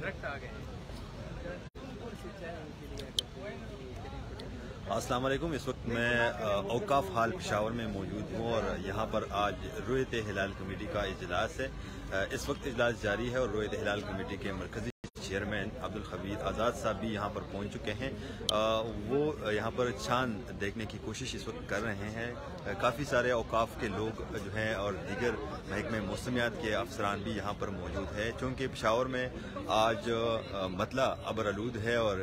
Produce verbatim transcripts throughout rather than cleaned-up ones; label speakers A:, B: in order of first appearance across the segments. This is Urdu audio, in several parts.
A: السلام علیکم. اس وقت میں اوقاف ہال پشاور میں موجود ہوں اور یہاں پر آج رویت ہلال کمیٹی کا اجلاس ہے. اس وقت اجلاس جاری ہے اور رویت ہلال کمیٹی کے مرکزی چیئرمین عبدالخبیر آزاد صاحب بھی یہاں پر پہنچ چکے ہیں. وہ یہاں پر چاند دیکھنے کی کوشش اس وقت کر رہے ہیں. کافی سارے اوقاف کے لوگ جو ہیں اور دیگر محکمہ موسمیات کے افسران بھی یہاں پر موجود ہے. چونکہ پشاور میں آج مطلع ابرآلود ہے اور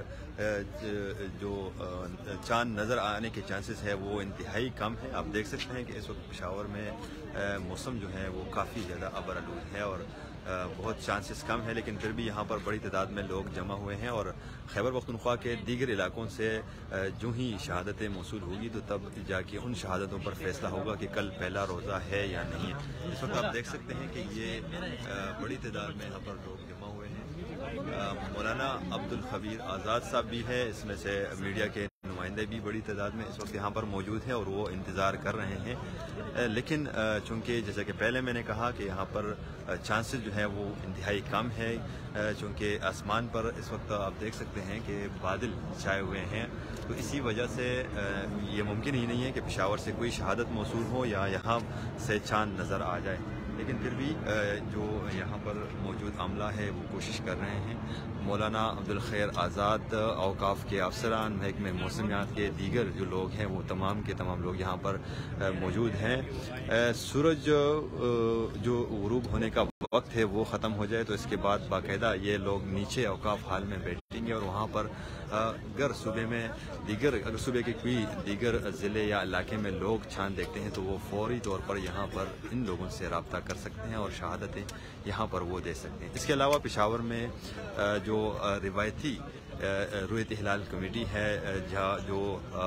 A: جو چاند نظر آنے کے چانسز ہے وہ انتہائی کم ہے. آپ دیکھ سکتے ہیں کہ اس وقت پشاور میں موسم جو ہے وہ کافی زیادہ ابرآلود ہے اور بہت چانسز کم ہے، لیکن پھر بھی یہاں پر بڑی تعداد میں لوگ جمع ہوئے ہیں. اور خیبر پختونخوا کے دیگر علاقوں سے جو ہی شہادتیں موصول ہوگی تو تب جا کے ان شہادتوں پر فیصلہ ہوگا کہ کل پہلا روزہ ہے یا نہیں ہے. اس وقت آپ دیکھ سکتے ہیں کہ یہ بڑی تعداد میں یہاں پر لوگ جمع ہوئے ہیں. مولانا عبدالخبیر آزاد صاحب بھی ہے، اس میں سے میڈیا کے نمائندے بھی بڑی تعداد میں اس وقت یہاں پر موجود ہیں اور وہ انتظار کر رہے ہیں. لیکن چونکہ جیسا کہ پہلے میں نے کہا کہ یہاں پر چانسز جو ہے وہ انتہائی کم ہے، چونکہ آسمان پر اس وقت آپ دیکھ سکتے ہیں کہ بادل چھائے ہوئے ہیں، تو اسی وجہ سے یہ ممکن ہی نہیں ہے کہ پشاور سے کوئی شہادت موصول ہو یا یہاں سے چاند نظر آ جائے. لیکن پھر بھی جو یہاں پر موجود عملہ ہے وہ کوشش کر رہے ہیں. مولانا عبدالخیر آزاد، اوقاف کے افسران، محکمہ موسمیات کے دیگر جو لوگ ہیں وہ تمام کے تمام لوگ یہاں پر موجود ہیں. سورج جو غروب ہونے کا وقت ہے وہ ختم ہو جائے تو اس کے بعد باقاعدہ یہ لوگ نیچے اوقاف ہال میں بیٹھیں گے اور وہاں پر اگر صوبے میں دیگر اگر صوبے کے کوئی دیگر ضلع یا علاقے میں لوگ چاند دیکھتے ہیں تو وہ فوری طور پر یہاں پر ان لوگوں سے رابطہ کر سکتے ہیں اور شہادتیں یہاں پر وہ دے سکتے ہیں. اس کے علاوہ پشاور میں جو روایتی رویت ہلال کمیٹی ہے جہاں جو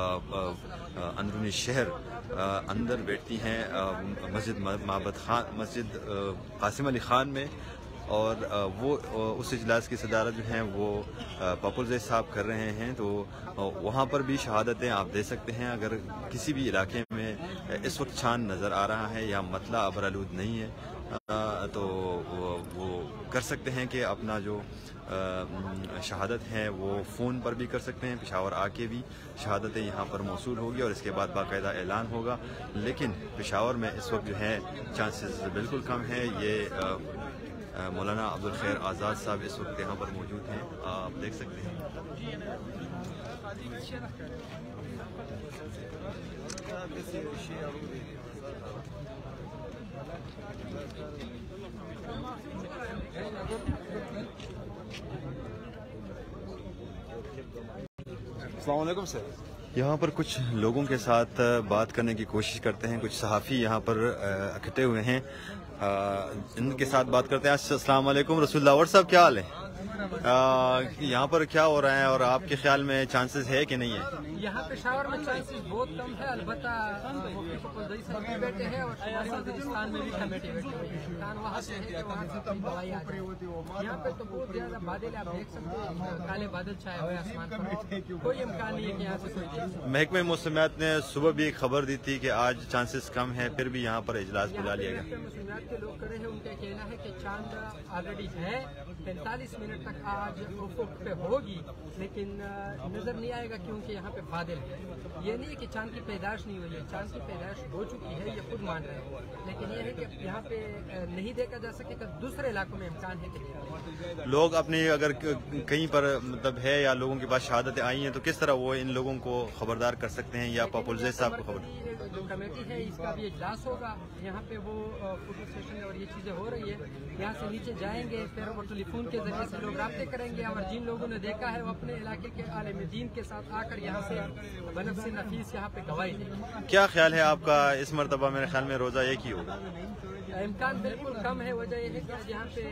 A: اندرونی شہر اندر بیٹھتی ہیں مسجد معبد خان مسجد قاسم علی خان میں، اور وہ اس اجلاس کی صدارت جو ہیں وہ پاپلزے صاحب کر رہے ہیں. تو وہاں پر بھی شہادتیں آپ دے سکتے ہیں. اگر کسی بھی علاقے میں اس وقت چاند نظر آ رہا ہے یا مطلع ابرآلود نہیں ہے تو وہ کر سکتے ہیں کہ اپنا جو شہادت ہے وہ فون پر بھی کر سکتے ہیں. پشاور آ کے بھی شہادتیں یہاں پر موصول ہوگی اور اس کے بعد باقاعدہ اعلان ہوگا. لیکن پشاور میں اس وقت جو ہے چانسز بالکل کم ہے. یہ مولانا عبدالخیر آزاد صاحب اس وقت یہاں پر موجود ہیں، آپ دیکھ سکتے ہیں.
B: السلام علیکم سر.
A: یہاں پر کچھ لوگوں کے ساتھ بات کرنے کی کوشش کرتے ہیں. کچھ صحافی یہاں پر اکٹھے ہوئے ہیں، ان کے ساتھ بات کرتے ہیں. السلام علیکم رسول اللہ صاحب، کیا حال ہے؟ یہاں پر کیا ہو رہا ہے اور آپ کے خیال میں چانسز ہے کہ نہیں ہے؟
C: یہاں پشاور میں چانسز بہت کم ہے. البتہ مفتی صاحب بھی بیٹھے ہیں اور شمالی وزیرستان میں بھی کمیٹی بیٹھے ہوئے ہیں. امکان وہاں سے ہے کہ وہاں سے کوئی دوائی آ جائے. یہاں پہ تو بہت زیادہ بادل آپ دیکھ سکتے ہیں، کالے بادل چھائے ہوئے آسمان پر. کوئی امکان نہیں ہے کہ یہاں سے کوئی دیکھ سکے.
A: محکمہ موسمیات نے صبح بھی خبر دی تھی کہ آج چانسز کم ہے، پھر بھی یہاں پر اجلاس بلا لیا گیا.
C: محکمہ موسمیات کے لوگ کھڑے ہیں، ان کا کہنا ہے کہ چاند آلریڈی ہے، پینتالیس منٹ تک آج افق پہ ہوگی، لیکن نظر نہیں آئے گا کیونکہ یہاں پہ بادل ہے. یہ نہیں ہے کہ چاند کی پیدائش نہیں ہوئی ہے، چاند کی پیدائش ہو چکی ہے، یہ خود مان رہے ہیں. لیکن یہ ہے کہ یہاں پہ نہیں دیکھا جا سکے گا. دوسرے علاقوں میں امکان ہے کہ
A: لوگ اپنی اگر کہیں پر مطلب ہے یا لوگوں کے پاس شہادتیں آئی ہیں تو کس طرح وہ ان لوگوں کو خبردار کر سکتے ہیں یا پاپلزے صاحب کو خبر؟
C: جو کمیٹی ہے اس کا بھی اجلاس ہوگا، یہاں پہ وہ فوٹو سیشن اور یہ چیزیں ہو رہی ہے. یہاں سے نیچے جائیں گے، پھر وہ ٹیلی فون کے ذریعے سے لوگ رابطے کریں گے اور جن لوگوں نے دیکھا ہے وہ اپنے علاقے کے عالم دین کے ساتھ آ کر یہاں سے بنفس نفیس یہاں پہ گواہی دیں گے.
A: کیا خیال ہے آپ کا اس مرتبہ؟ میرے خیال میں روزہ ایک ہی ہوگا.
C: امکان بالکل کم ہے. وجہ یہ ہے کہ یہاں پہ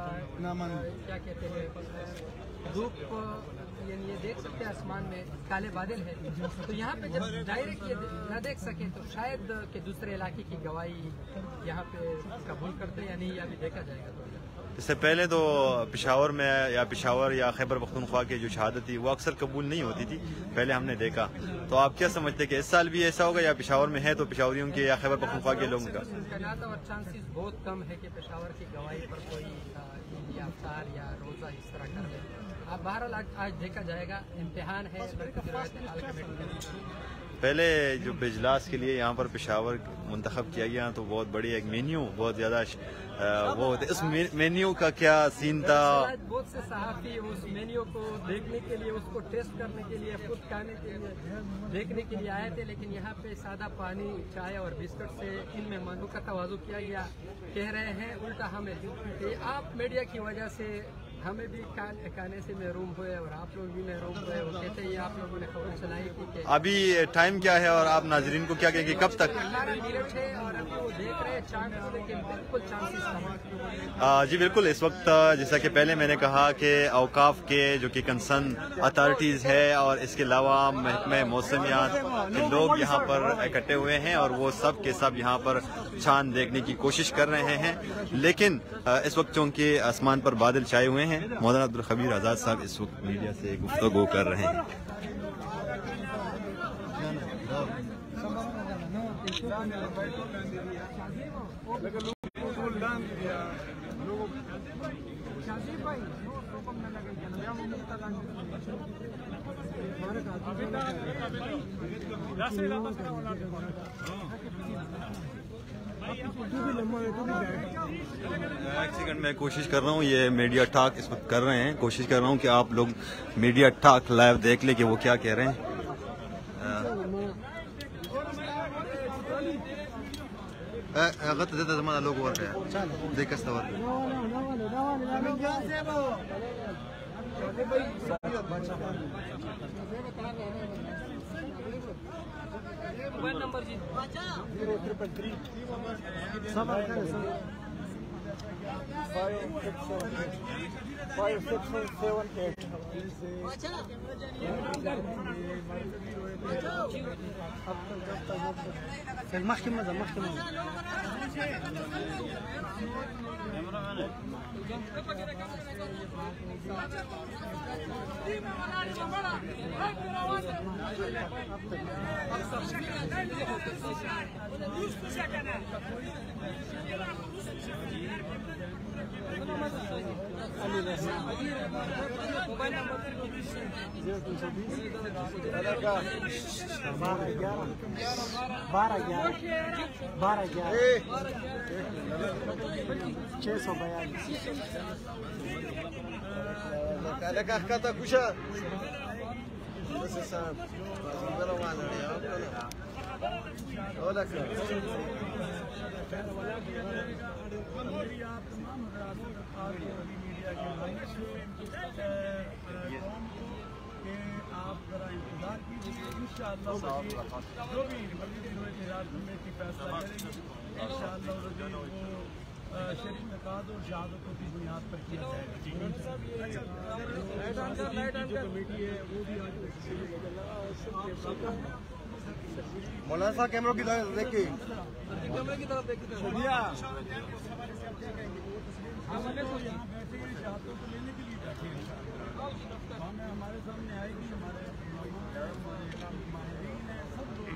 C: کیا کہتے ہیں دھوپ، یعنی یہ دیکھ سکتے ہیں آسمان میں کالے بادل ہے، تو یہاں پہ جب ڈائریکٹ یہ نہ دیکھ سکے تو شاید کہ دوسرے علاقے کی گواہی یہاں پہ قبول کرتے یا نہیں، یا بھی دیکھا جائے گا.
A: اس سے پہلے تو پشاور میں یا پشاور یا خیبر پختونخوا کی جو شہادت تھی وہ اکثر قبول نہیں ہوتی تھی، پہلے ہم نے دیکھا. تو آپ کیا سمجھتے کہ اس سال بھی ایسا ہوگا یا پشاور میں ہے تو پشاوریوں کے یا خیبر پختونخوا کے لوگوں کا؟
C: امکانات اور چانسز بہت کم ہے کہ پشاور کی گواہی پر کوئی یافتہ افطار یا روزہ اس طرح کر لیں. اب بہرحال آج دیکھا جائے گا, امتحان ہے مرکزی روایت اہل کمیٹی کا.
A: پہلے جو اجلاس کے لیے یہاں پر پشاور منتخب کیا گیا تو بہت بڑی ایک مینیو بہت زیادہ وہ ہوتے, اس مینیو کا کیا سین تھا؟
C: بہت سے صحافی اس مینیو کو دیکھنے کے لیے, اس کو ٹیسٹ کرنے کے لیے, خود کھانے کے لیے دیکھنے کے لیے آئے تھے, لیکن یہاں پہ سادہ پانی, چائے اور بسکٹ سے ان مہمانوں کا تواضع کیا گیا. کہہ رہے ہیں الٹا ہمیں کہ آپ میڈیا کی وجہ سے ہمیں بھی کھانے سے محروم ہوئے اور آپ لوگ بھی محروم ہوئے. وہ کہتے ہیں آپ لوگوں نے خبر چلائی تھی کہ
A: ابھی ٹائم کیا ہے اور آپ ناظرین کو کیا کہیں گے کب تک؟
C: اور ابھی وہ دیکھ رہے ہیں چانس, لیکن بالکل چانسز
A: جی بالکل. اس وقت جیسا کہ پہلے میں نے کہا کہ اوقاف کے جو کہ کنسرن اتھارٹیز ہے اور اس کے علاوہ محکمہ موسمیات کے لوگ یہاں پر اکٹھے ہوئے ہیں اور وہ سب کے سب یہاں پر چاند دیکھنے کی کوشش کر رہے ہیں. لیکن اس وقت چونکہ آسمان پر بادل چھائے ہوئے ہیں, مولانا عبدالخبیر آزاد صاحب اس وقت میڈیا سے گفتگو کر رہے ہیں. ایک سیکنڈ میں کوشش کر رہا ہوں, یہ میڈیا ٹاک اس وقت کر رہے ہیں, کوشش کر رہا ہوں کہ آپ لوگ میڈیا ٹاک لائیو دیکھ لیں کہ وہ کیا کہہ رہے ہیں. غلط زیادہ زمانہ لوگ اور گیا دیکھ استوار
C: موبائل نمبر جی
B: زیرو ٹریپل تھری صبر کرے sir five six seven eight five six seven eight محکمہ محکمہ
C: موبائل نمبر
B: بارہ گیارہ بارہ گیارہ چھ سو بیالیس
D: آپ ذرا انتظار کیجیے, انشاءاللہ جو بھی کمیٹی فیصلہ کرے گی انشاءاللہ وہ شریف نکات اور شہادتوں کی بنیاد پر کیا جائے گا. جو کمیٹی ہے وہ بھی
B: مولانا صاحب کیمروں کی طرف دیکھیے,
C: کیمرے کی طرف دیکھیے.
D: ہم یہاں بیٹھے ہیں شہادتوں کو لینے کے لیے بیٹھے ہیں, ہمیں ہمارے سامنے آئے گی, ہمارے ماہرین ہیں سب لوگ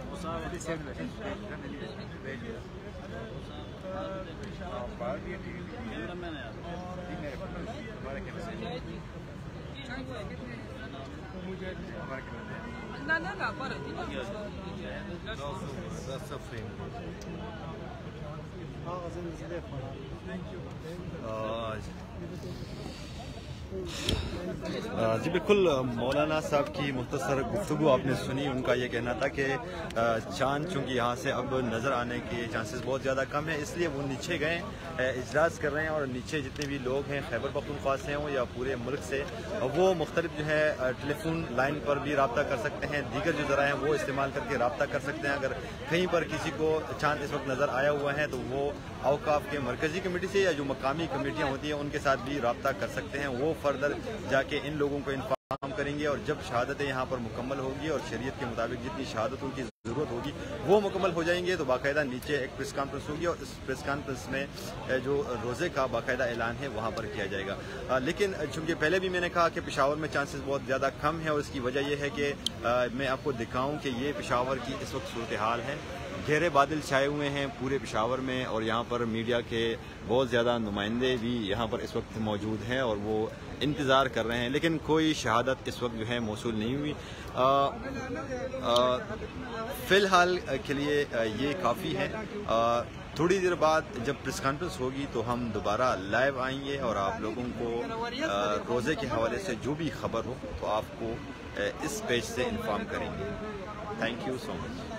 A: جی بالکل. مولانا صاحب کی مختصر گفتگو آپ نے سنی. ان کا یہ کہنا تھا کہ چاند چونکہ یہاں سے اب نظر آنے کے چانسز بہت زیادہ کم ہیں, اس لیے وہ نیچے گئے اجلاس کر رہے ہیں, اور نیچے جتنے بھی لوگ ہیں خیبر پختونخوا سے ہوں یا پورے ملک سے, وہ مختلف جو ہے ٹیلی فون لائن پر بھی رابطہ کر سکتے ہیں, دیگر جو ذرائع ہیں وہ استعمال کر کے رابطہ کر سکتے ہیں. اگر کہیں پر کسی کو چاند اس وقت نظر آیا ہوا ہے تو وہ اوقاف کے مرکزی کمیٹی سے یا جو مقامی کمیٹیاں ہوتی ہیں ان کے ساتھ بھی رابطہ کر سکتے ہیں. وہ فردر جا کے ان لوگوں کو انفارم کریں گے, اور جب شہادتیں یہاں پر مکمل ہوگی اور شریعت کے مطابق جتنی شہادتوں کی ضرورت ہوگی وہ مکمل ہو جائیں گے تو باقاعدہ نیچے ایک پریس کانفرنس ہوگی, اور اس پریس کانفرنس میں جو روزے کا باقاعدہ اعلان ہے وہاں پر کیا جائے گا. لیکن چونکہ پہلے بھی میں نے کہا کہ پشاور میں چانسز بہت زیادہ کم ہیں, اور اس کی وجہ یہ ہے کہ میں آپ کو دکھاؤں کہ یہ پشاور کی اس وقت صورتحال ہے. گہرے بادل چھائے ہوئے ہیں پورے پشاور میں، اور یہاں پر میڈیا کے بہت زیادہ نمائندے بھی یہاں پر اس وقت موجود ہیں اور وہ انتظار کر رہے ہیں، لیکن کوئی شہادت اس وقت جو ہے موصول نہیں ہوئی۔ فی الحال کے لیے یہ کافی ہے۔ تھوڑی دیر بعد جب پریس کانفرنس ہوگی تو ہم دوبارہ لائیو آئیں گے اور آپ لوگوں کو روزے کے حوالے سے جو بھی خبر ہو تو آپ کو اس پیج سے انفارم کریں گے۔ Thank you so much.